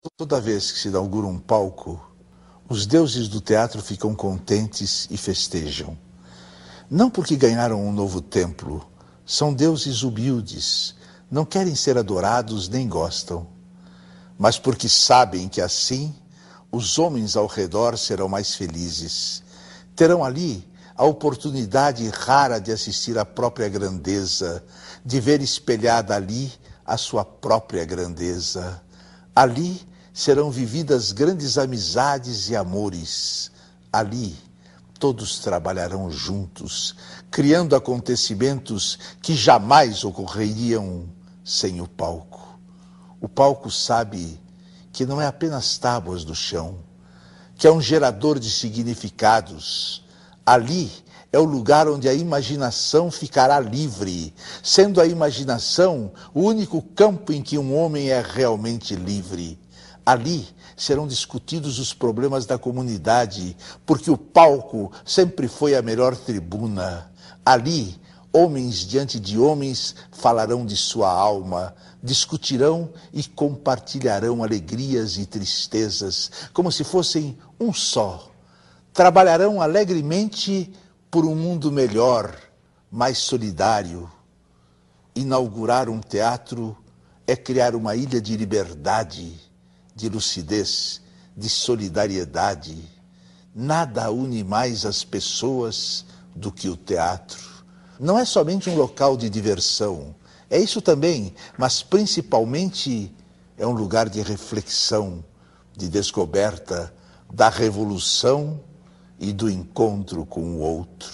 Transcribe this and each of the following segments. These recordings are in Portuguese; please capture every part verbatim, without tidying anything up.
Toda vez que se inaugura um palco, os deuses do teatro ficam contentes e festejam. Não porque ganharam um novo templo, são deuses humildes, não querem ser adorados nem gostam, mas porque sabem que assim os homens ao redor serão mais felizes. Terão ali a oportunidade rara de assistir à própria grandeza, de ver espelhada ali a sua própria grandeza. Ali serão vividas grandes amizades e amores. Ali todos trabalharão juntos, criando acontecimentos que jamais ocorreriam sem o palco. O palco sabe que não é apenas tábuas do chão, que é um gerador de significados. Ali é o lugar onde a imaginação ficará livre, sendo a imaginação o único campo em que um homem é realmente livre. Ali serão discutidos os problemas da comunidade, porque o palco sempre foi a melhor tribuna. Ali, homens diante de homens falarão de sua alma, discutirão e compartilharão alegrias e tristezas, como se fossem um só. Trabalharão alegremente por um mundo melhor, mais solidário. Inaugurar um teatro é criar uma ilha de liberdade, de lucidez, de solidariedade. Nada une mais as pessoas do que o teatro. Não é somente um local de diversão, é isso também, mas principalmente é um lugar de reflexão, de descoberta, da revolução e do encontro com o outro.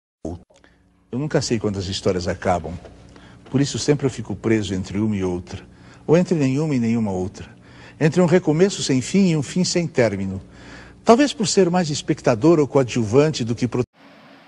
Eu nunca sei quando as histórias acabam, por isso sempre eu fico preso entre uma e outra, ou entre nenhuma e nenhuma outra, entre um recomeço sem fim e um fim sem término. Talvez por ser mais espectador ou coadjuvante do que protagonista.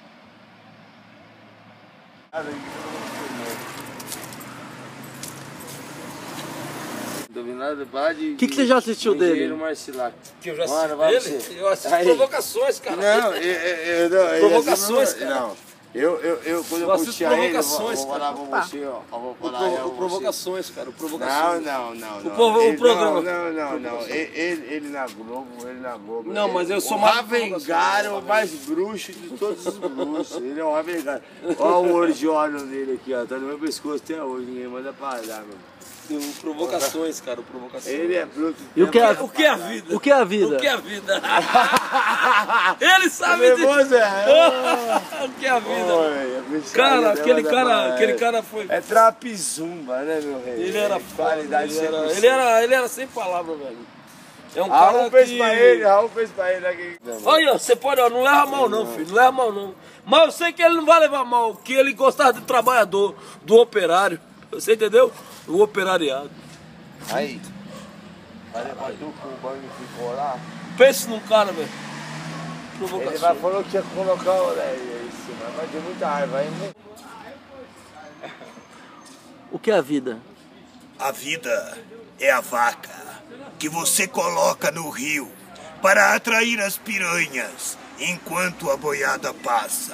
O que, que você já assistiu dele? Que eu já Mano, assisti dele? Eu assisti Aí. Provocações, cara. Não, eu, eu, eu, eu, Provocações, eu, cara. Não, eu, eu, eu quando eu, Eu curti assisto a ele, eu vou, Provocações, vou falar cara. pra você, ó. Eu vou O, falar provo- eu, o você. Provocações, cara. O Não, Provocações. não, não, não. O povo- o Ele- programa. Não, não, não, não. Ele, ele, ele na Globo, ele na Globo. Não, ele- mas eu sou o mais Ravengar é o mais bruxo de todos os bruxos. Ele é o Ravengar. Olha o olho de óleo dele aqui, ó. Tá no meu pescoço até hoje. Ninguém manda parar, meu. O Provocações, cara. O Provocações. Ele é bruto. E o que é, O que é a vida? o que é a vida? O que é a vida? Ele sabe Nervoso, disso. é? O que é a vida? Oi, a bicharia Cara, dela aquele da cara, praia. aquele cara foi... É trapizumba, né, meu rei? Ele era foda, qualidade ele era, cem por cento. ele era, ele era sem palavras, velho. É um cara Raul fez que... pra ele, Raul fez pra ele aqui. Olha, você pode, ó, não leva mal não, filho, não leva mal não. Mas eu sei que ele não vai levar mal, que ele gostava do trabalhador, do operário. Você entendeu? O operariado. Aí, vai levar tu com o banho que ficou lá. Pense num cara, velho. Ele vai Provocação. falou que tinha que colocar o né, isso, mas vai ter muita raiva ainda. O que é a vida? A vida é a vaca que você coloca no rio para atrair as piranhas enquanto a boiada passa.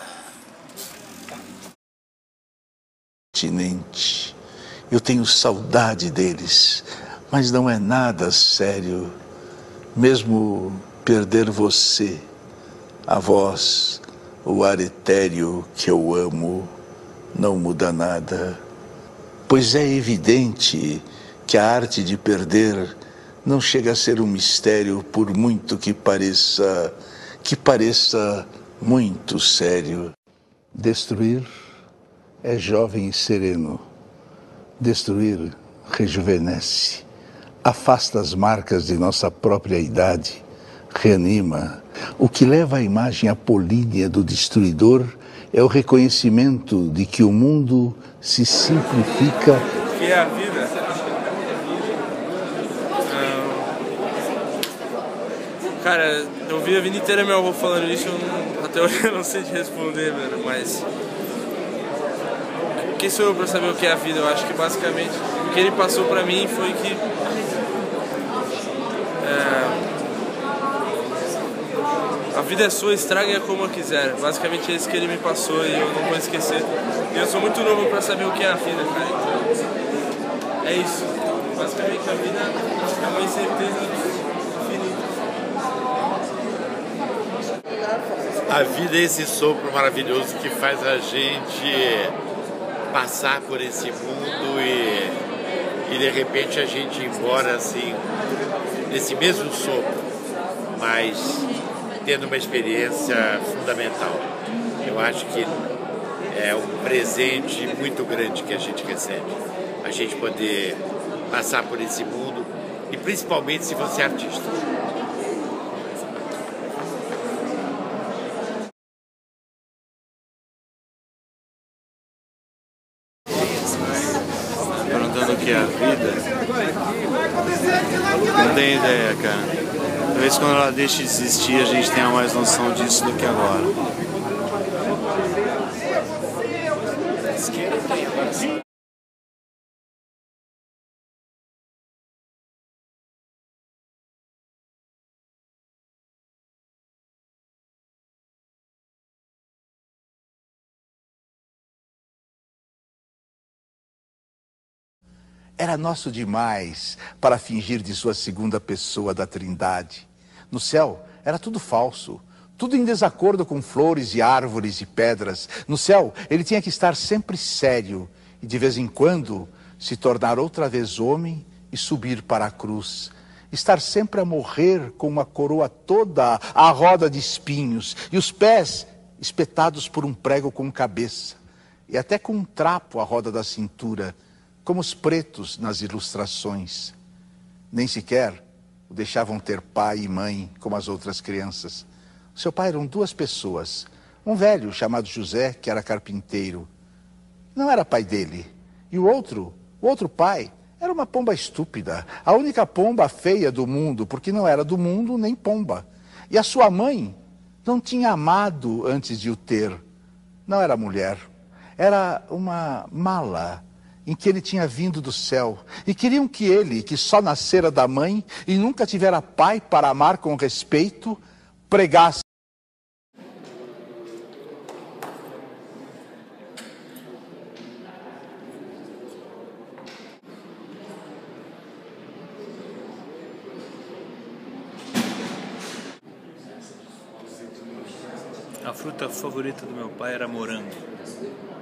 Continente. Eu tenho saudade deles, mas não é nada sério. Mesmo perder você, a voz, o ar etéreo que eu amo, não muda nada. Pois é evidente que a arte de perder não chega a ser um mistério, por muito que pareça, que pareça muito sério. Destruir é jovem e sereno. Destruir rejuvenesce, afasta as marcas de nossa própria idade, reanima. O que leva a imagem apolínea do destruidor é o reconhecimento de que o mundo se simplifica. O que é a vida? Ah, cara, eu vi a vida inteira meu avô falando isso, eu não, até hoje eu não sei te responder, velho, mas... Quem sou eu pra saber o que é a vida? Eu acho que basicamente o que ele passou pra mim foi que é, a vida é sua, estrague-a como quiser. Basicamente é isso que ele me passou e eu não vou esquecer. E eu sou muito novo pra saber o que é a vida, cara. Então, é isso. basicamente a vida é uma incerteza infinita. A vida é esse sopro maravilhoso que faz a gente passar por esse mundo e, e de repente a gente ir embora assim, nesse mesmo sopro, mas tendo uma experiência fundamental. Eu acho que é um presente muito grande que a gente recebe. A gente poder passar por esse mundo e principalmente se você é artista. Perguntando o que é a vida, não tenho ideia, cara. Talvez quando ela deixe de existir a gente tenha mais noção disso do que agora. Era nosso demais para fingir de sua segunda pessoa da Trindade. No céu era tudo falso, tudo em desacordo com flores e árvores e pedras. No céu ele tinha que estar sempre sério e de vez em quando se tornar outra vez homem e subir para a cruz. Estar sempre a morrer com uma coroa toda à roda de espinhos e os pés espetados por um prego com cabeça e até com um trapo à roda da cintura, como os pretos nas ilustrações. Nem sequer o deixavam ter pai e mãe como as outras crianças. Seu pai eram duas pessoas. Um velho chamado José, que era carpinteiro. Não era pai dele. E o outro, o outro pai, era uma pomba estúpida. A única pomba feia do mundo, porque não era do mundo nem pomba. E a sua mãe não tinha amado antes de o ter. Não era mulher. Era uma mala em que ele tinha vindo do céu, e queriam que ele, que só nascera da mãe e nunca tivera pai para amar com respeito, pregasse. A fruta favorita do meu pai era morango.